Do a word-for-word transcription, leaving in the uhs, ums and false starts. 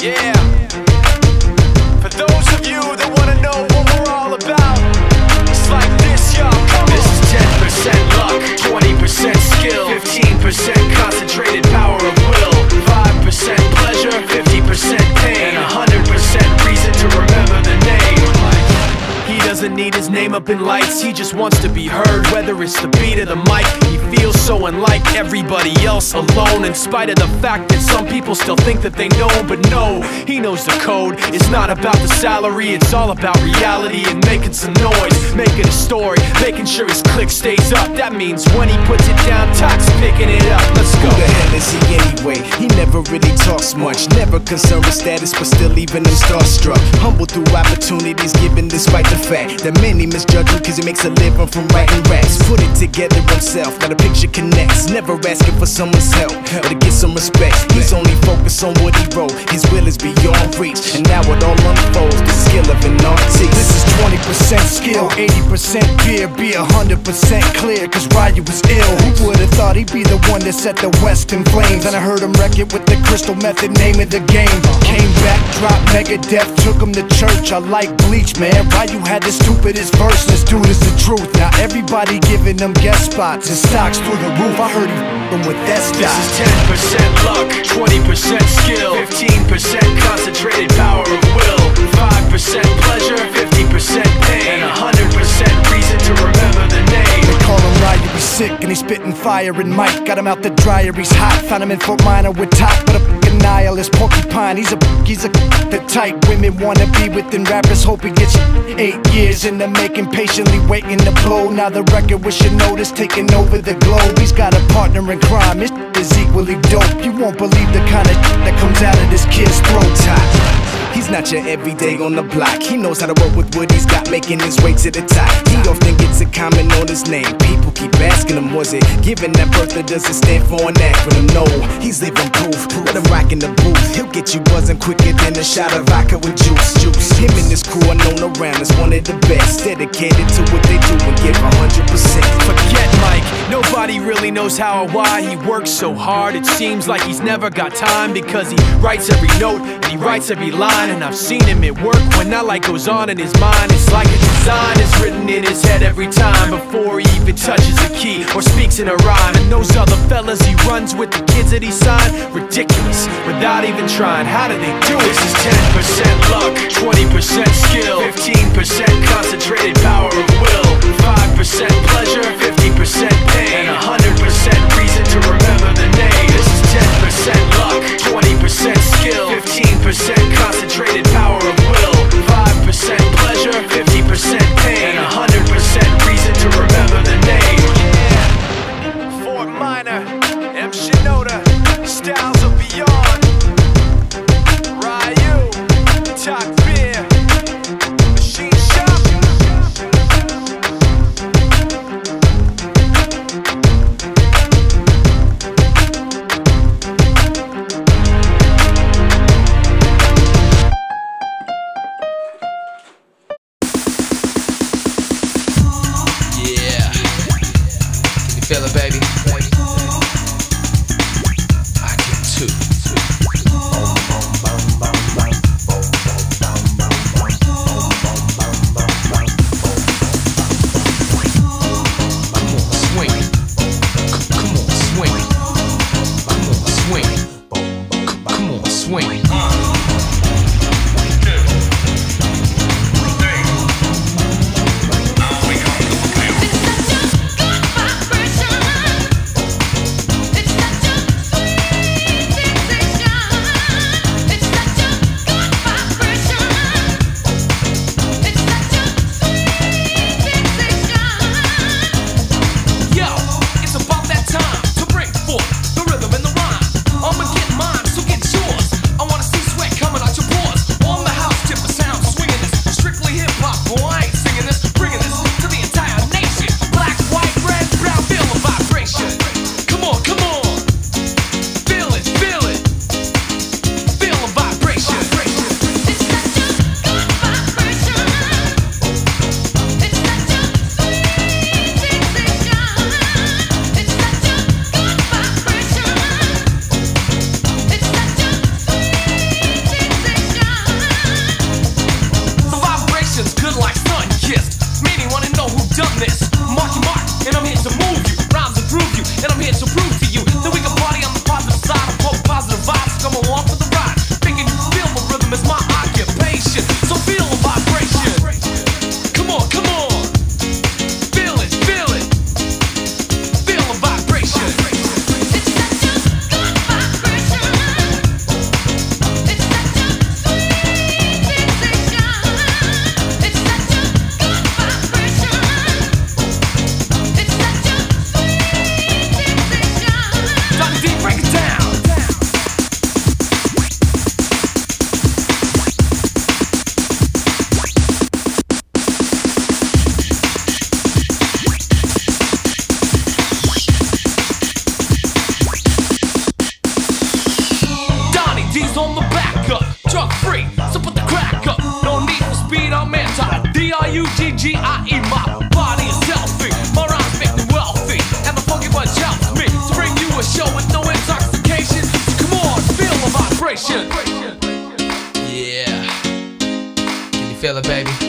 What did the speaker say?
Yeah. For those of you that wanna know what we're all about, it's like this, y'all. Come on. This is ten percent luck, twenty percent skill, fifteen percent concentrated power of will, five percent pleasure, fifty percent pain, and one hundred percent reason to remember the name. He doesn't need his name up in lights, he just wants to be heard, whether it's the beat of the mic. He feels so unlike everybody else, alone, in spite of the fact that some people still think that they know him. But no, he knows the code. It's not about the salary, it's all about reality and making some noise, making a story, making sure his click stays up. That means when he puts it down, Tox picking it up. Let's go. Who the hell is he anyway? He never really talks much, never concerned with status, but still leaving him starstruck. Humble through opportunities given despite the fact that many misjudge him cause he makes a living from writing raps. Put it together himself, now the picture connects, never asking for someone's help or to get some respect. He's only focused on what he wrote, his will is beyond reach, and now it all unfolds, the skill of an artist. This is twenty percent skill, eighty percent fear, be one hundred percent clear, cause Ryu was ill. Who would've thought he'd be the one that set the West in flames? And I heard him wreck it with the Crystal Method, name of the game. Came back, dropped Megadeth, took him to church. I like Bleach, man. Ryu had the stupidest verse, this dude is the truth. Now everybody giving them guest spots and stocks through the roof. I heard he f***ing with that stock. This is ten percent luck, twenty percent skill, fifteen percent concentrated power of will, five percent pleasure, fifty percent pain, and one hundred percent reason to remember the name. They call him Ryu, he's sick and he's spitting fire. And Mike got him out the dryer, he's hot. Found him in Fort Minor with top, but a f***ing nihilist porcupine. He's a he's a the type women wanna be within rappers. Hope he gets eight years in the making, patiently waiting to blow. Now the record with your notice taking over the globe. He's got a partner in crime, his is equally dope. You won't believe the kind of that comes out of this kid's throat. Top. He's not your everyday on the block. He knows how to work with what he's got, making his way to the top. He often gets a comment on his name. People keep asking him, was it given that birth or does it stand for an acronym? No, he's living proof. Let him rock in the booth. He'll get you buzzing quicker than a shot of vodka with juice. Juice. Him and his crew are known around as one of the best, dedicated to what they do and give one hundred percent. Forget Mike, nobody really knows how or why he works so hard. It seems like he's never got time because he writes every note and he writes every line. And I've seen him at work when that light goes on in his mind. It's like a design is written in his head every time before he even touches a key or speaks in a rhyme. And those other fellas he runs with, the kids that he signed, ridiculous, without even trying. How do they do it? This is ten percent luck, twenty percent skill, fifteen percent concentrated power of will, five percent pleasure, fifty percent pain, and one hundred percent reason to remember the name. This is ten percent luck, twenty percent skill, fifteen percent concentrated power of will, five percent pleasure, fifty percent pain, and one hundred percent reason to remember the name. Yeah. Fort Minor, M. Shinoda, Styles of Beyond, Ryu, Talk Beer, Machine Shop. Feel it, baby. I can too. Swing. Come on, swing. Come on, swing. Come on, swing. The rhythm and the rhyme, I'ma get mine, so get yours. I wanna see sweat. up, drug free, so put the crack up. No need for speed, I'm anti. D R U G G I E, my body is healthy. My rhymes make me wealthy, and the funky bunch helps me to bring you a show with no intoxication. So come on, feel the vibration. Yeah, can you feel it, baby?